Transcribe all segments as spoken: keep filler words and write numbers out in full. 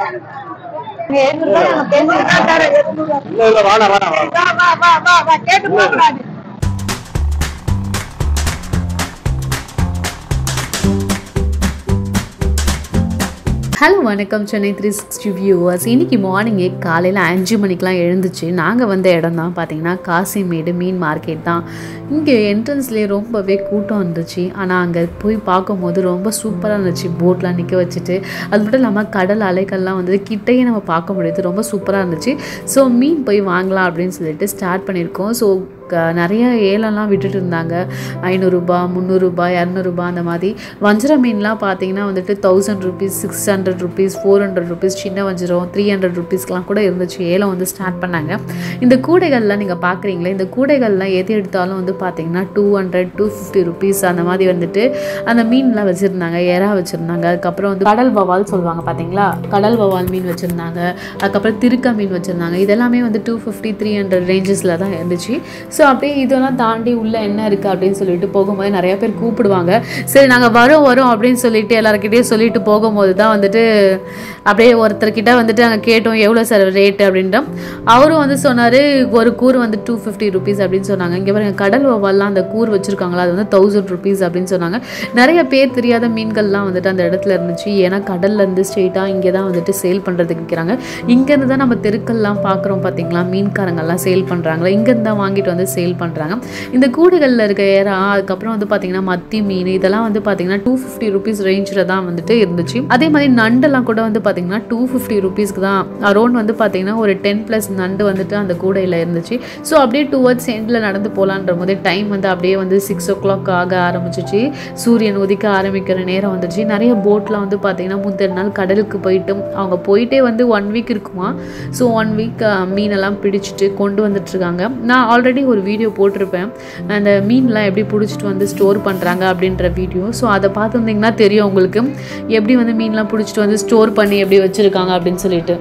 Hello, welcome Chennai three sixty viewers. இன்னைக்கு morning காலையில அஞ்சு மணிக்கெல்லாம் எழுந்துச்சு நாங்க வந்த இடம் தான் பாத்தீங்கன்னா காசிமேடு மீன் மார்க்கெட் தான். இங்க என்ட்ரன்ஸ்லயே ரொம்பவே கூட்டம் இருந்துச்சு. ஆனா அங்க போய் பாக்கும்போது ரொம்ப சூப்பரா இருந்துச்சு. போட்லாம் நிக்க வச்சிட்டு அது மட்டும் இல்லாம கடல் அலைகள்லாம் வந்து கிட்டயே நம்ம பார்க்க முடியுது. ரொம்ப சூப்பரா இருந்துச்சு. சோ மீன் போய் வாங்கலாம் அப்படினு சொல்லிட்டு ஸ்டார்ட் பண்ணிருக்கோம். சோ நிறைய ஏலம்லாம் விட்டுட்டு இருந்தாங்க. ஐநூறு ரூபாய், முந்நூறு ரூபாய், இருநூறு ரூபாய் அந்த மாதிரி. வஞ்சர மீன்லாம் பார்த்தீங்கன்னா வந்துட்டு thousand rupees, six hundred rupees, four hundred rupees, சின்ன வஞ்சிரம் த்ரீ ஹண்ட்ரட் ருபீஸ்லாம் கூட இருந்துச்சு. ஏலம் வந்து ஸ்டார்ட் பண்ணாங்க. இந்த கூடைகள்லாம் நீங்கள் பார்க்குறீங்களே, இந்த கூடைகள்லாம் எது எடுத்தாலும் வந்து பார்த்தீங்கன்னா two hundred two fifty rupees அந்த மாதிரி வந்துட்டு அந்த மீன்லாம் வச்சுருந்தாங்க. எறா வச்சுருந்தாங்க. அதுக்கப்புறம் வந்து கடல் வவால் சொல்லுவாங்க பார்த்தீங்களா, கடல் வவால் மீன் வச்சுருந்தாங்க. அதுக்கப்புறம் திருக்க மீன் வச்சுருந்தாங்க. இதெல்லாமே வந்து டூ ஃபிஃப்டி த்ரீ ஹண்ட்ரட் ரேஞ்சஸில் தான் இருந்துச்சு. ஸோ அப்படியே இதெல்லாம் தாண்டி உள்ளே என்ன இருக்குது அப்படின்னு சொல்லிட்டு போகும்போது நிறைய பேர் கூப்பிடுவாங்க. சரி நாங்கள் வரோம் வரோம் அப்படின்னு சொல்லிட்டு எல்லாருக்கிட்டையும் சொல்லிட்டு போகும்போது தான் வந்துட்டு அப்படியே ஒருத்தர்கிட்ட வந்துட்டு நாங்கள் கேட்டோம் எவ்வளோ சார் ரேட்டு அப்படின்ட்டு. அவரும் வந்து சொன்னார் ஒரு கூர் வந்து டூ ஃபிஃப்டி ருபீஸ் அப்படின்னு சொன்னாங்க. இங்கே பாருங்க கடல் வவால்லாம் அந்த கூர் வச்சுருக்காங்களா அது வந்து தௌசண்ட் ருபீஸ் அப்படின்னு சொன்னாங்க. நிறைய பேர் தெரியாத மீன்கள்லாம் வந்துட்டு அந்த இடத்துல இருந்துச்சு. ஏன்னா கடல்லேருந்து ஸ்ட்ரெயிட்டாக இங்கே தான் வந்துட்டு சேல் பண்ணுறதுக்கு விற்கிறாங்க. இங்கேருந்து தான் நம்ம தெருக்கள்லாம் பார்க்குறோம் பார்த்தீங்களா, மீன்காரங்கள்லாம் சேல் பண்ணுறாங்களா, இங்கேருந்து தான் வாங்கிட்டு வந்து சேல் பண்ணுறாங்க. இந்த கூடுகளில் இருக்க ஏறா, அதுக்கப்புறம் வந்து பார்த்தீங்கன்னா மத்தி மீன் இதெல்லாம் வந்து பார்த்தீங்கன்னா டூ ஃபிஃப்டி ருபீஸ் ரேஞ்சில் தான் வந்துட்டு இருந்துச்சு. அதே மாதிரி நண்டெல்லாம் கூட வந்து பார்த்தீங்கன்னா டூ ஃபிஃப்டி ருபீஸ்க்கு தான் அரௌண்ட் வந்து பார்த்தீங்கன்னா ஒரு டென் ப்ளஸ் நண்டு வந்துட்டு அந்த கூடையில் இருந்துச்சு. ஸோ அப்படியே டுவர்ட்ஸ் எண்டில் நடந்து போகலான்ற போது டைம் வந்து அப்படியே வந்து சிக்ஸ் ஓ கிளாக் ஆக ஆரம்பிச்சிச்சு. சூரியன் உதிக்க ஆரம்பிக்கிற நேரம் வந்துச்சு. நிறைய போட்லாம் வந்து பார்த்தீங்கன்னா முந்தின நாள் கடலுக்கு போயிட்டு அவங்க போயிட்டே வந்து ஒன் வீக் இருக்குமா. ஸோ ஒன் வீக் மீனெல்லாம் பிடிச்சிட்டு கொண்டு வந்துட்டுருக்காங்க. நான் ஆல்ரெடி ஒரு வீடியோ போட்டிருப்பேன், அந்த மீன்லாம் எப்படி பிடிச்சிட்டு வந்து ஸ்டோர் பண்ணுறாங்க அப்படின்ற வீடியோ. ஸோ அதை பார்த்துருந்தீங்கன்னா தெரியும் உங்களுக்கு எப்படி வந்து மீன்லாம் பிடிச்சிட்டு வந்து ஸ்டோர் பண்ணி எப்படி வச்சுருக்காங்க அப்படின்னு சொல்லிட்டு.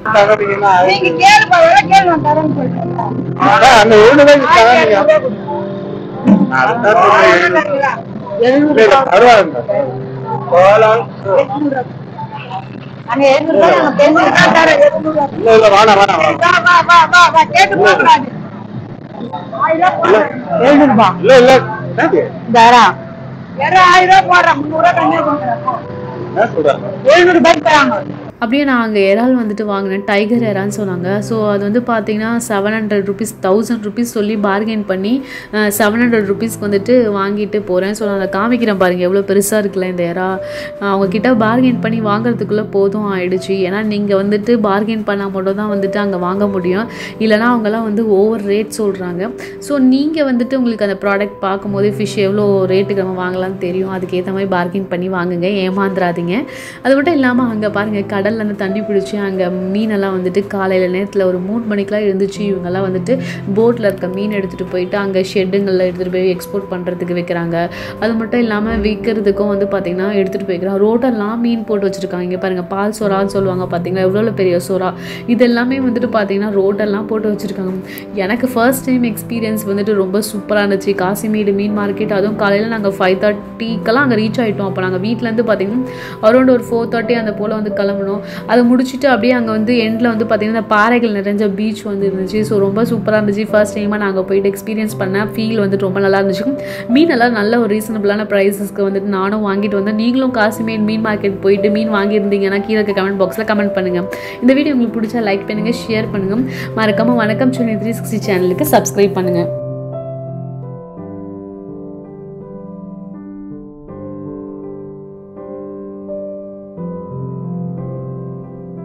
எழுநூறு ரூபாய் இல்ல இல்ல தாரா வேற ஆயிரம் ரூபாய் போடுறேன். முந்நூறு ரூபாய் கம்மியா கொடுக்குறேன். என்ன சொல்றாங்க? எழுநூறு ரூபாய் தராங்க. அப்படியே நான் அங்கே இறால் வந்துட்டு வாங்கினேன். டைகர் இறான்னு சொன்னாங்க. ஸோ அது வந்து பார்த்தீங்கன்னா seven hundred rupees thousand rupees சொல்லி பார்கெயின் பண்ணி செவன் ஹண்ட்ரட் ருபீஸ்க்கு வந்துட்டு வாங்கிட்டு போகிறேன். ஸோ நான் அதை காமிக்கிறேன் பாருங்கள் எவ்வளோ பெருசாக இருக்குல்ல இந்த இறா. அவங்கக்கிட்ட பார்கெயின் பண்ணி வாங்குறதுக்குள்ளே போதும் ஆயிடுச்சு. ஏன்னா நீங்கள் வந்துட்டு பார்கெயின் பண்ணால் மட்டும் தான் வந்துட்டு அங்கே வாங்க முடியும். இல்லைனா அவங்கெல்லாம் வந்து ஓவர் ரேட் சொல்கிறாங்க. ஸோ நீங்கள் வந்துட்டு உங்களுக்கு அந்த ப்ராடக்ட் பார்க்கும்போதே ஃபிஷ் எவ்வளோ ரேட்டுக்கு நம்ம வாங்கலாம்னு தெரியும். அதுக்கேற்ற மாதிரி பார்கெயின் பண்ணி வாங்குங்க, ஏமாந்துடாதீங்க. அது மட்டும் இல்லாமல் அங்கே பாருங்கள் கடல் அந்த தண்ணி பிடிச்சி அங்கே மீனெல்லாம் வந்துட்டு காலையில் நேரத்தில் ஒரு மூணு மணிக்கெலாம் இருந்துச்சு. இவங்கெல்லாம் வந்துட்டு போட்டில் இருக்க மீன் எடுத்துகிட்டு போயிட்டு அங்கே ஷெட்டுங்களில் எடுத்துகிட்டு போய் எக்ஸ்போர்ட் பண்ணுறதுக்கு வைக்கிறாங்க. அது மட்டும் இல்லாமல் விற்கிறதுக்கும் வந்து பார்த்திங்கன்னா எடுத்துகிட்டு போய்க்கிறாங்க. ரோட்டெல்லாம் மீன் போட்டு வச்சுருக்காங்க. இங்கே பாருங்கள் பால் சோறான்னு சொல்லுவாங்க பார்த்தீங்கன்னா எவ்வளோ பெரிய சோறா. இது எல்லாமே வந்துட்டு பார்த்திங்கன்னா ரோட்டெல்லாம் போட்டு வச்சுருக்காங்க. எனக்கு ஃபர்ஸ்ட் டைம் எக்ஸ்பீரியன்ஸ் வந்துட்டு ரொம்ப சூப்பராக இருந்துச்சு. காசிமேடு மீன் மார்க்கெட். அதுவும் காலையில் நாங்கள் ஃபைவ் தேர்ட்டிக்கெல்லாம் அங்கே ரீச் ஆகிட்டோம். அப்போ நாங்கள் வீட்டிலேருந்து பார்த்திங்கன்னா அரௌண்ட் ஒரு ஃபோர் தேர்ட்டி அந்த போல் வந்து கிளம்பணும். அதை முடிச்சுட்டு அப்படியே அங்கே வந்து எண்டில் வந்து பார்த்திங்கன்னா பாறைகள் நிறைஞ்ச பீச் வந்து இருந்துச்சு. ஸோ ரொம்ப சூப்பராக இருந்துச்சு. ஃபர்ஸ்ட் டைமாக நாங்கள் போயிட்டு எக்ஸ்பீரியன்ஸ் பண்ணேன். ஃபீல் வந்துட்டு ரொம்ப நல்லா இருந்துச்சு. மீன் எல்லாம் நல்ல ஒரு ரீசனபிளான ப்ரைஸஸ்க்கு வந்துட்டு நானும் வாங்கிட்டு வந்தேன். நீங்களும் காசிமேடு மீன் மார்க்கெட் போயிட்டு மீன் வாங்கியிருந்தீங்கன்னா கீழே இருக்க கமெண்ட் பாக்ஸில் கமெண்ட் பண்ணுங்கள். இந்த வீடியோ உங்களுக்கு பிடிச்சா லைக் பண்ணுங்கள், ஷேர் பண்ணுங்கள். மறக்காமல் வணக்கம் சென்னை த்ரீ சிக்ஸ்டி சேனலுக்கு சப்ஸ்கிரைப் பண்ணுங்கள்.